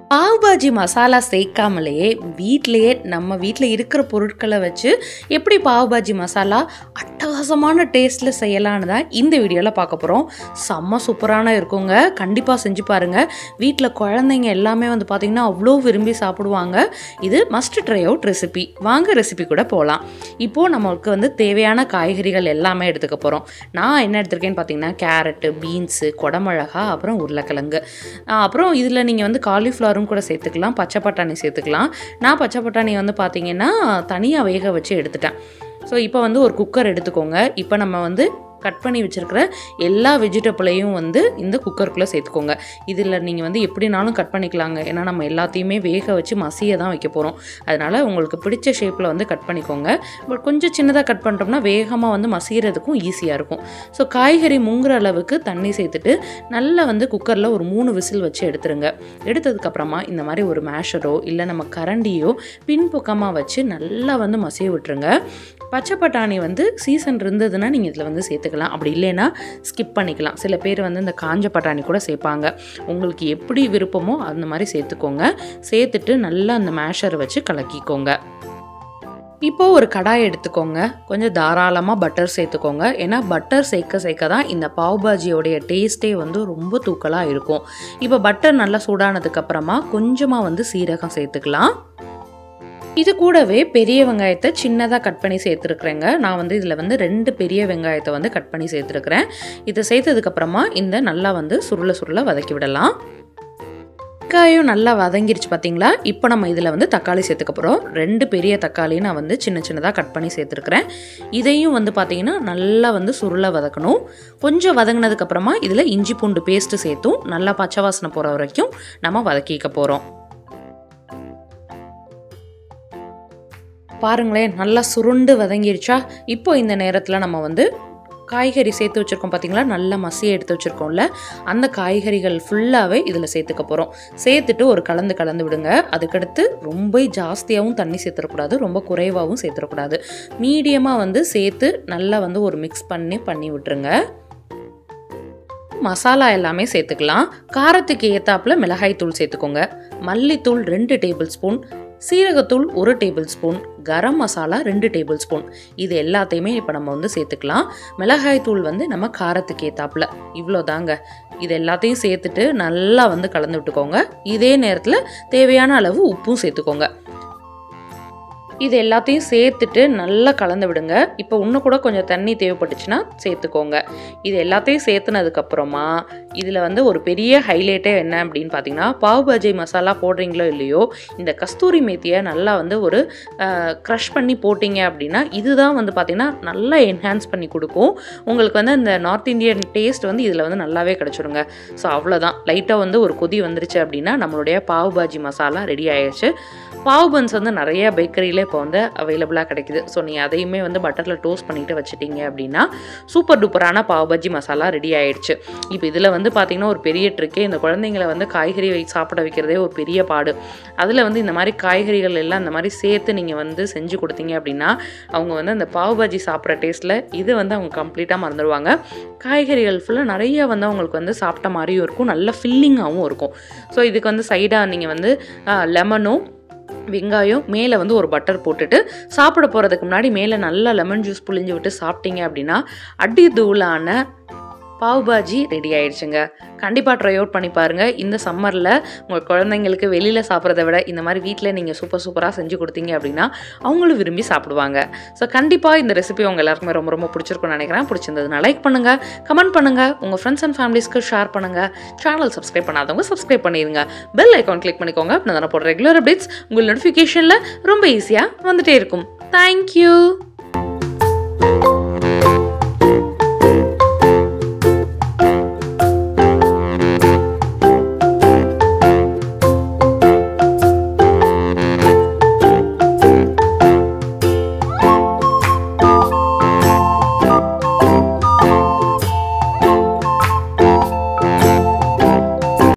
பாவ் பாஜி மசாலா சேர்க்காமலேயே வீட்டிலையே நம்ம வீட்டில் இருக்கிற பொருட்களை வச்சு எப்படி பாவ் பாஜி மசாலா அட்டகாசமான டேஸ்ட்டில் செய்யலான்னு தான் இந்த வீடியோவில் பார்க்க போகிறோம். செம்ம சூப்பரான இருக்குங்க. கண்டிப்பாக செஞ்சு பாருங்கள். வீட்டில் குழந்தைங்க எல்லாமே வந்து பார்த்திங்கன்னா அவ்வளோ விரும்பி சாப்பிடுவாங்க. இது மஸ்ட் ட்ரை அவுட் ரெசிபி. வாங்க ரெசிபி கூட போகலாம். இப்போது நம்மளுக்கு வந்து தேவையான காய்கறிகள் எல்லாமே எடுத்துக்க போகிறோம். நான் என்ன எடுத்திருக்கேன்னு பார்த்தீங்கன்னா கேரட்டு, பீன்ஸு, கொடமிளகா, அப்புறம் உருளைக்கிழங்கு, அப்புறம் இதில் நீங்கள் வந்து காலிஃப்ளவர் கூட சேர்த்துக்கலாம், பச்சை பட்டாணி சேர்த்துக்கலாம். நான் பச்சை பட்டாணி வந்து பார்த்தீங்கன்னா தனியாக வேக வச்சு எடுத்துட்டேன். ஸோ இப்போ வந்து ஒரு குக்கர் எடுத்துக்கோங்க. இப்போ நம்ம வந்து கட் பண்ணி வச்சுருக்கிற எல்லா வெஜிடபிளையும் வந்து இந்த குக்கருக்குள்ளே சேர்த்துக்கோங்க. இதில் நீங்கள் வந்து எப்படினாலும் கட் பண்ணிக்கலாங்க. ஏன்னா நம்ம எல்லாத்தையுமே வேக வச்சு மசிய தான் வைக்க போகிறோம். அதனால் உங்களுக்கு பிடிச்ச ஷேப்பில் வந்து கட் பண்ணிக்கோங்க. பட் கொஞ்சம் சின்னதாக கட் பண்ணிட்டோம்னா வேகமாக வந்து மசிகிறதுக்கும் ஈஸியாக இருக்கும். ஸோ காய்கறி முங்குற அளவுக்கு தண்ணி சேர்த்துட்டு நல்லா வந்து குக்கரில் ஒரு 3 விசில் வச்சு எடுத்துருங்க. எடுத்ததுக்கப்புறமா இந்த மாதிரி ஒரு மேஷரோ இல்லை நம்ம கரண்டியோ பின்பக்கமாக வச்சு நல்லா வந்து மசிய விட்டுருங்க. பச்சை பட்டாணி வந்து சீசன் இருந்ததுன்னா நீங்கள் இதில் வந்து சேர்த்துக்கலாம். அப்படி இல்லைன்னா ஸ்கிப் பண்ணிக்கலாம். சில பேர் வந்து இந்த காஞ்ச பட்டாணி கூட சேர்ப்பாங்க. உங்களுக்கு எப்படி விருப்பமோ அந்த மாதிரி சேர்த்துக்கோங்க. சேர்த்துட்டு நல்லா அந்த மேஷர் வச்சு கலக்கிக்கோங்க. இப்போது ஒரு கடாய் எடுத்துக்கோங்க. கொஞ்சம் தாராளமாக பட்டர் சேர்த்துக்கோங்க. ஏன்னா பட்டர் சேர்க்க தான் இந்த பாவ் பாஜியோடைய டேஸ்ட்டே வந்து ரொம்ப தூக்கலாக இருக்கும். இப்போ பட்டர் நல்லா சூடானதுக்கப்புறமா கொஞ்சமாக வந்து சீரகம் சேர்த்துக்கலாம். இது கூடவே பெரிய வெங்காயத்தை சின்னதாக கட் பண்ணி சேர்த்துருக்குறேங்க. நான் வந்து இதில் வந்து 2 பெரிய வெங்காயத்தை வந்து கட் பண்ணி சேர்த்துருக்குறேன். இதை சேர்த்ததுக்கப்புறமா இந்த நல்லா வந்து சுருள வதக்கி விடலாம். வெங்காயம் நல்லா வதங்கிருச்சு பார்த்தீங்களா? இப்போ நம்ம இதில் வந்து தக்காளி சேர்த்துக்க போகிறோம். 2 பெரிய தக்காளி நான் வந்து சின்னதாக கட் பண்ணி சேர்த்துருக்குறேன். இதையும் வந்து பார்த்தீங்கன்னா நல்லா வந்து சுருள வதக்கணும். கொஞ்சம் வதங்கினதுக்கப்புறமா இதில் இஞ்சி பூண்டு பேஸ்ட்டு சேர்த்தும் நல்லா பச்சை வாசனை போகிற வரைக்கும் நம்ம வதக்கிக்க போகிறோம். பாருங்களேன், நல்லா சுருண்டு வதங்கிருச்சா? இப்போ இந்த நேரத்தில் நம்ம வந்து காய்கறி சேர்த்து வச்சுருக்கோம் பார்த்தீங்களா? நல்லா மசியை எடுத்து வச்சுருக்கோம்ல, அந்த காய்கறிகள் ஃபுல்லாகவே இதில் சேர்த்துக்க போகிறோம். சேர்த்துட்டு ஒரு கலந்து விடுங்க. அதுக்கடுத்து ரொம்ப ஜாஸ்தியாகவும் தண்ணி சேர்த்துடக்கூடாது, ரொம்ப குறைவாகவும் சேர்த்துடக்கூடாது. மீடியமாக வந்து சேர்த்து நல்லா வந்து ஒரு மிக்ஸ் பண்ணி விட்டுருங்க. மசாலா எல்லாமே சேர்த்துக்கலாம். காரத்துக்கு ஏற்றாப்புல மிளகாய் தூள் சேர்த்துக்கோங்க. மல்லித்தூள் 2 டேபிள் ஸ்பூன், சீரகத்தூள் 1 table spoon, garam masala 2 table spoon. இது எல்லாத்தையுமே இப்போ நம்ம வந்து சேர்த்துக்கலாம். மிளகாய் தூள் வந்து நம்ம காரத்துக்கு ஏற்றாப்புல இவ்வளோ தாங்க. இது எல்லாத்தையும் சேர்த்துட்டு நல்லா வந்து கலந்து விட்டுக்கோங்க. இதே நேரத்தில் தேவையான அளவு உப்பும் சேர்த்துக்கோங்க. இது எல்லாத்தையும் சேர்த்துட்டு நல்லா கலந்து விடுங்க. இப்போ இன்னும் கூட கொஞ்சம் தண்ணி தேவைப்பட்டுச்சுன்னா சேர்த்துக்கோங்க. இது எல்லாத்தையும் சேர்த்துனதுக்கப்புறமா இதில் வந்து ஒரு பெரிய ஹைலைட்டே என்ன அப்படின்னு பார்த்தீங்கன்னா, பாவ் பாஜி மசாலா போடுறீங்களோ இல்லையோ, இந்த கஸ்தூரி மேத்தியை நல்லா வந்து ஒரு க்ரஷ் பண்ணி போட்டிங்க அப்படின்னா இதுதான் வந்து பார்த்திங்கன்னா நல்லா என்ஹான்ஸ் பண்ணி கொடுக்கும். உங்களுக்கு வந்து அந்த நார்த் இந்தியன் டேஸ்ட் வந்து இதில் வந்து நல்லாவே கிடச்சிருங்க. ஸோ அவ்வளோதான். லைட்டாக வந்து ஒரு கொதி வந்துருச்சு அப்படின்னா நம்மளுடைய பாவ் பாஜி மசாலா ரெடி ஆயிடுச்சு. பாவ் பன்ஸ் வந்து நிறைய பேக்கரியில் இப்போ வந்து அவைலபிளாக கிடைக்குது. ஸோ நீங்கள் அதையுமே வந்து பட்டரில் டோஸ்ட் பண்ணிவிட்டு வச்சுட்டிங்க அப்படின்னா சூப்பர் டூப்பரான பாவ் பாஜி மசாலா ரெடி ஆகிடுச்சு. இப்போ இதில் வந்து பார்த்திங்கன்னா ஒரு பெரிய ட்ரிக்கே, இந்த குழந்தைங்களை வந்து காய்கறி சாப்பிட வைக்கிறதே ஒரு பெரிய பாடு. அதில் வந்து இந்த மாதிரி காய்கறிகள் எல்லாம் இந்த மாதிரி சேர்த்து நீங்கள் வந்து செஞ்சு கொடுத்தீங்க அப்படின்னா அவங்க வந்து அந்த பாவ் பாஜி சாப்பிட்ற டேஸ்ட்டில் இது வந்து அவங்க கம்ப்ளீட்டாக மறந்துடுவாங்க. காய்கறிகள் ஃபுல்லாக நிறைய வந்து அவங்களுக்கு வந்து சாப்பிட்ட மாதிரியும் இருக்கும், நல்ல ஃபில்லிங்காகவும் இருக்கும். ஸோ இதுக்கு வந்து சைடாக நீங்கள் வந்து லெமனும் வெங்காயம் மேலே வந்து ஒரு பட்டர் போட்டுட்டு சாப்பிட போகிறதுக்கு முன்னாடி மேலே நல்லா லெமன் ஜூஸ் புழிஞ்சு விட்டு சாப்பிட்டீங்க அப்படின்னா அடி தூளான பாவ் பாஜி ரெடி ஆயிடுச்சுங்க. கண்டிப்பாக ட்ரை அவுட் பண்ணி பாருங்கள். இந்த சம்மரில் உங்கள் குழந்தைங்களுக்கு வெளியில் சாப்பிட்றத விட இந்த மாதிரி வீட்டில் நீங்கள் சூப்பராக செஞ்சு கொடுத்தீங்க அப்படின்னா அவங்களும் விரும்பி சாப்பிடுவாங்க. ஸோ கண்டிப்பாக இந்த ரெசிபி உங்கள் எல்லாருக்குமே ரொம்ப பிடிச்சிருக்குன்னு நினைக்கிறேன். பிடிச்சிருந்ததுன்னா லைக் பண்ணுங்கள், கமெண்ட் பண்ணுங்கள், உங்கள் ஃப்ரெண்ட்ஸ் அண்ட் ஃபேமிலிஸ்க்கு ஷேர் பண்ணுங்கள். சேனல் சப்ஸ்கிரைப் பண்ணாதவங்க சப்ஸ்கிரைப் பண்ணிடுங்க. பெல் ஐக்கான் கிளிக் பண்ணிக்கோங்க. அப்படின்னா நான் போடுற ரெகுலர் அப்டேட்ஸ் உங்கள் நோட்டிஃபிகேஷனில் ரொம்ப ஈஸியாக வந்துகிட்டே இருக்கும். தேங்க்யூ.